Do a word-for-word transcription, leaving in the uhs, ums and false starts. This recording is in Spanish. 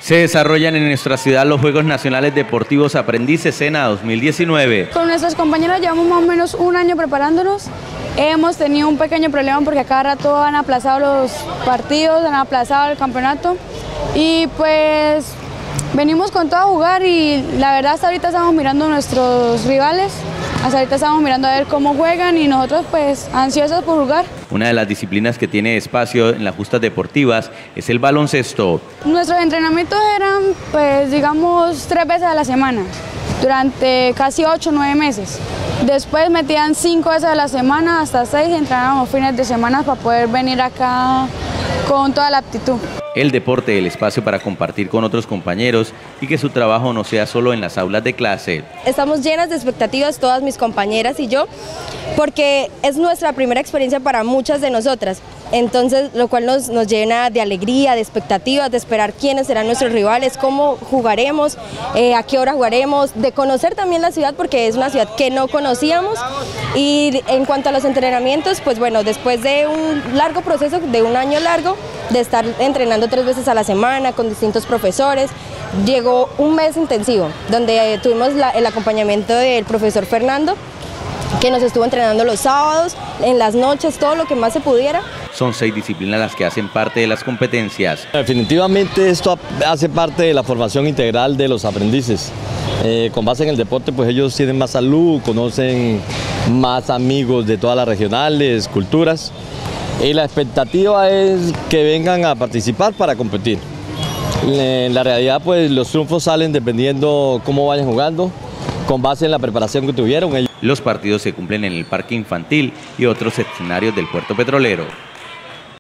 Se desarrollan en nuestra ciudad los Juegos Nacionales Deportivos Aprendices SENA dos mil diecinueve. Con nuestros compañeros llevamos más o menos un año preparándonos. Hemos tenido un pequeño problema porque a cada rato han aplazado los partidos, han aplazado el campeonato. Y pues venimos con todo a jugar y la verdad hasta ahorita estamos mirando a nuestros rivales. Hasta ahorita estamos mirando a ver cómo juegan y nosotros pues ansiosos por jugar. Una de las disciplinas que tiene espacio en las justas deportivas es el baloncesto. Nuestros entrenamientos eran pues digamos tres veces a la semana, durante casi ocho o nueve meses. Después metían cinco veces a la semana, hasta seis, y entrenábamos fines de semana para poder venir acá con toda la aptitud. El deporte, el espacio para compartir con otros compañeros y que su trabajo no sea solo en las aulas de clase. Estamos llenas de expectativas, todas mis compañeras y yo, porque es nuestra primera experiencia para muchas de nosotras. Entonces, lo cual nos, nos llena de alegría, de expectativas, de esperar quiénes serán nuestros rivales, cómo jugaremos, eh, a qué hora jugaremos, de conocer también la ciudad porque es una ciudad que no conocíamos. Y en cuanto a los entrenamientos, pues bueno, después de un largo proceso, de un año largo, de estar entrenando tres veces a la semana con distintos profesores, llegó un mes intensivo, donde eh, tuvimos la, el acompañamiento del profesor Fernando, que nos estuvo entrenando los sábados, en las noches, todo lo que más se pudiera. Son seis disciplinas las que hacen parte de las competencias. Definitivamente esto hace parte de la formación integral de los aprendices. Eh, con base en el deporte, pues ellos tienen más salud, conocen más amigos de todas las regionales, culturas. Y la expectativa es que vengan a participar para competir. En la realidad, pues los triunfos salen dependiendo cómo vayan jugando, con base en la preparación que tuvieron. Los partidos se cumplen en el Parque Infantil y otros escenarios del Puerto Petrolero.